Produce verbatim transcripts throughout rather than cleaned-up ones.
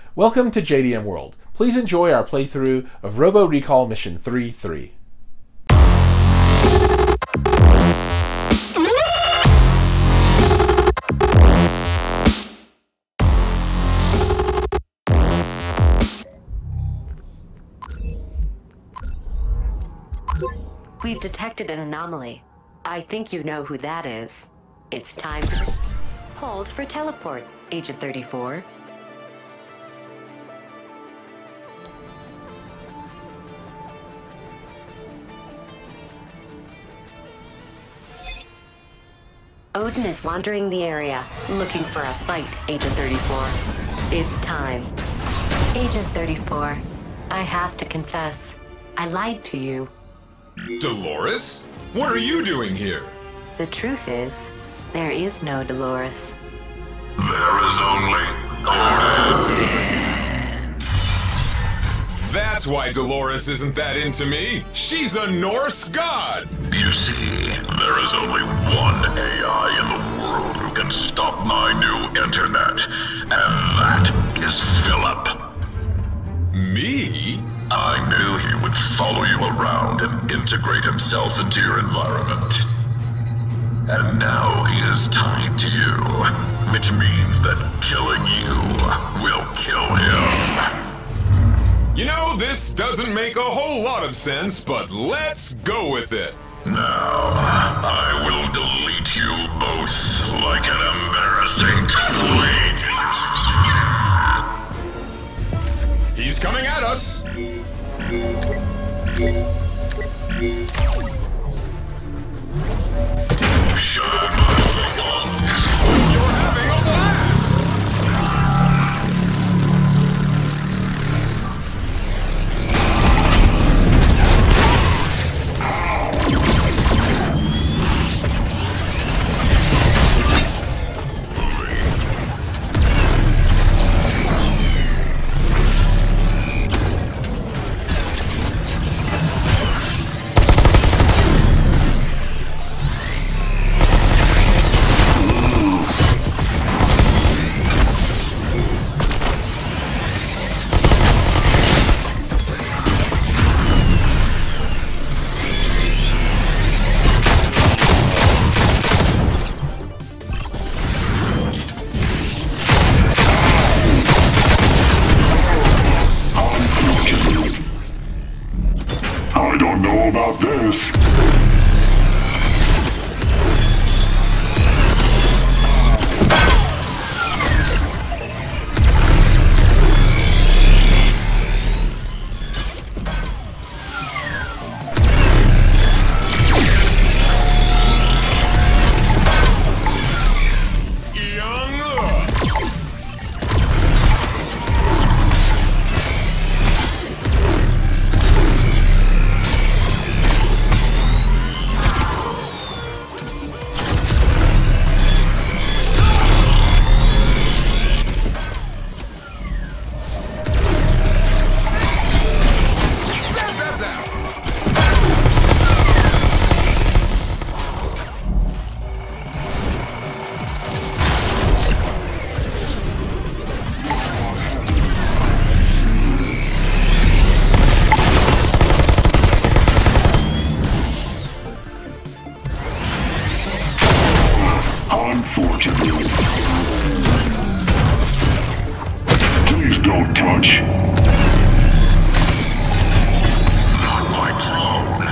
Welcome to J D M World. Please enjoy our playthrough of Robo Recall Mission three three. We've detected an anomaly. I think you know who that is. It's time to hold for teleport, Agent thirty-four. Odin is wandering the area, looking for a fight, Agent thirty-four. It's time. Agent thirty-four, I have to confess, I lied to you. Dolores? What are you doing here? The truth is, there is no Dolores. There is only Odin. That's why Dolores isn't that into me. She's a Norse god. You see, there is only one A I in the world who can stop my new internet, and that is Philip. Me? I knew he would follow you around and integrate himself into your environment. And now he is tied to you, which means that killing you will kill him. You know, this doesn't make a whole lot of sense, but let's go with it. Now, I will delete you both like an embarrassing tweet. He's coming at us. Shut up. You're having a blast. I don't know about this. Unfortunately. Please don't touch. Not my drone.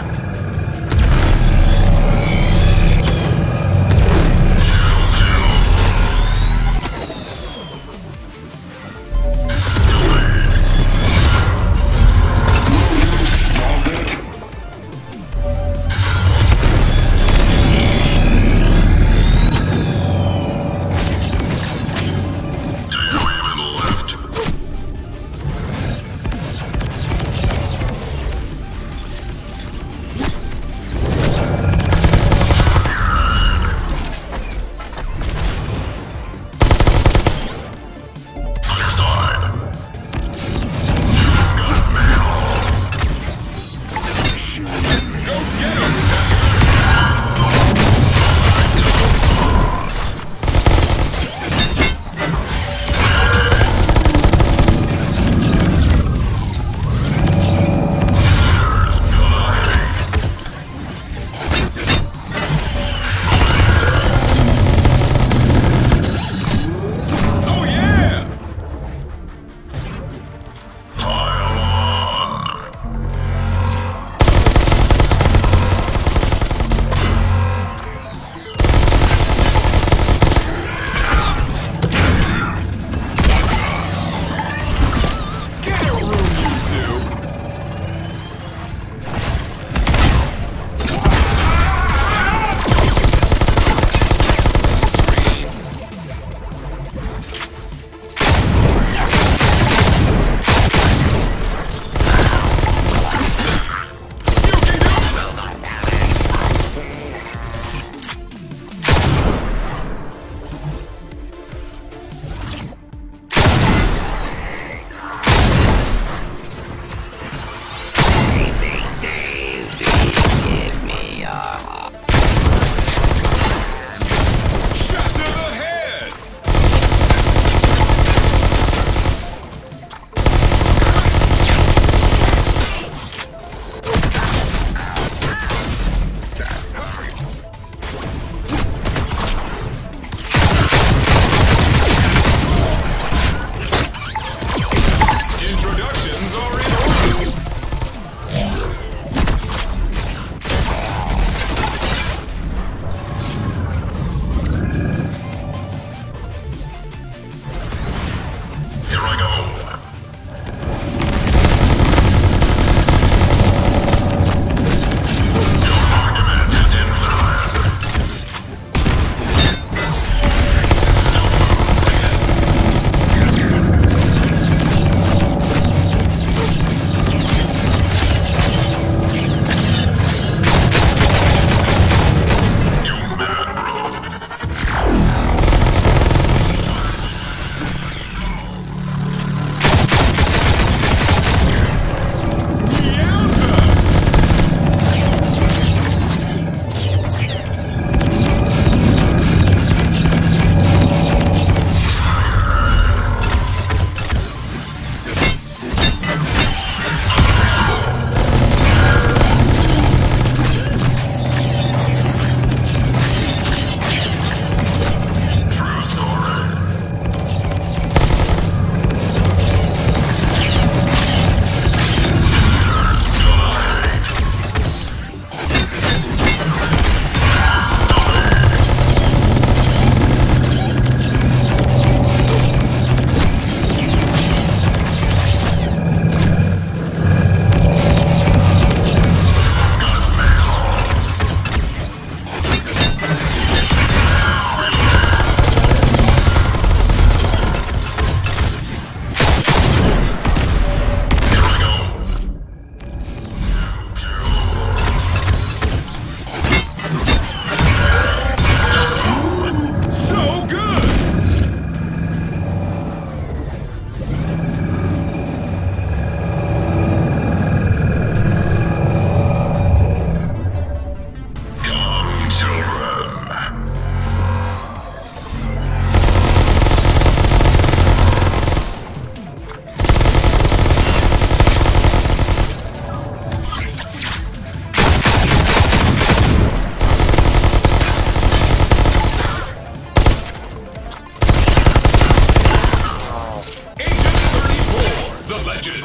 the legend.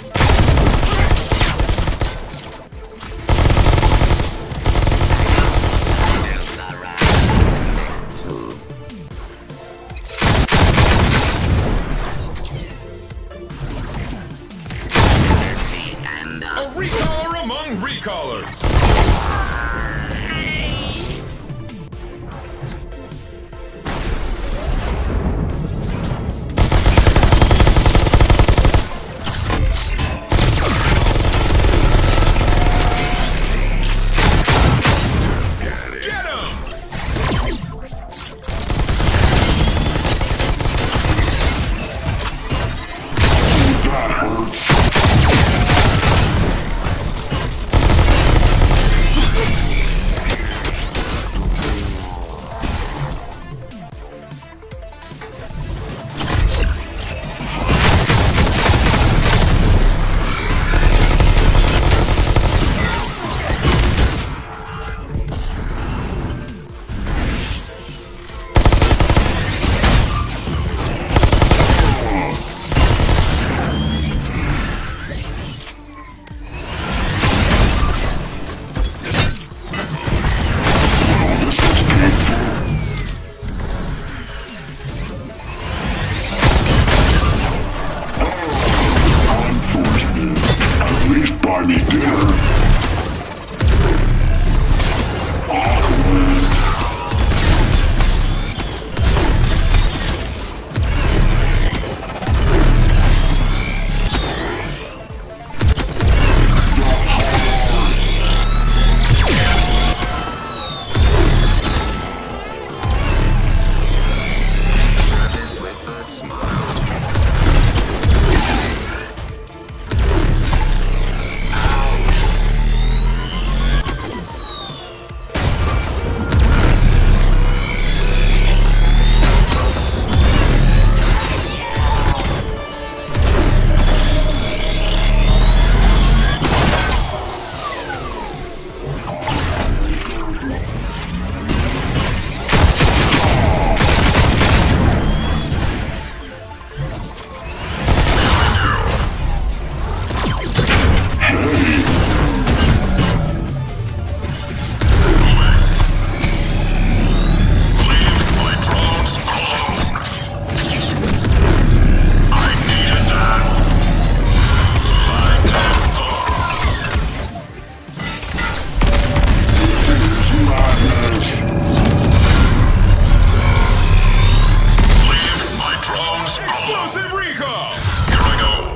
A recaller among recallers. Explosive recall! Here I go!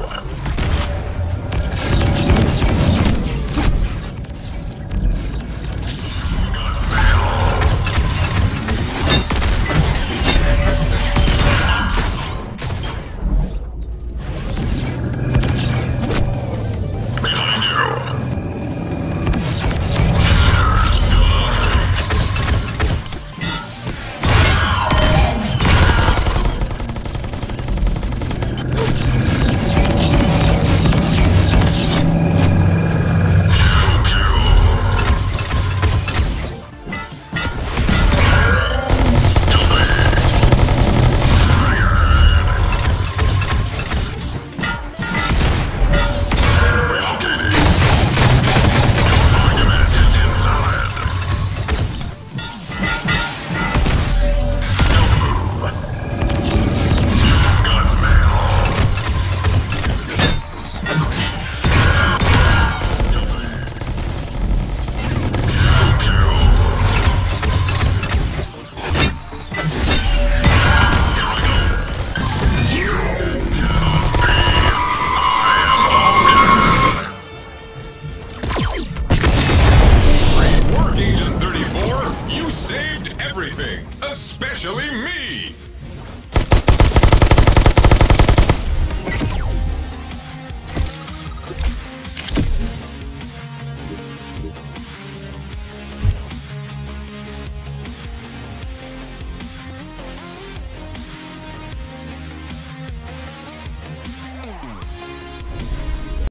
Agent thirty-four, you saved everything, especially me!